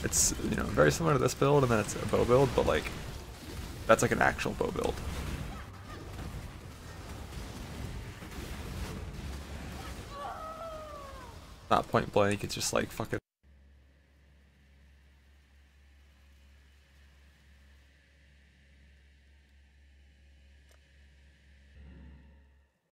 It's, you know, very similar to this build, and then it's a bow build, but like, that's like an actual bow build. Not point blank, it's just like fucking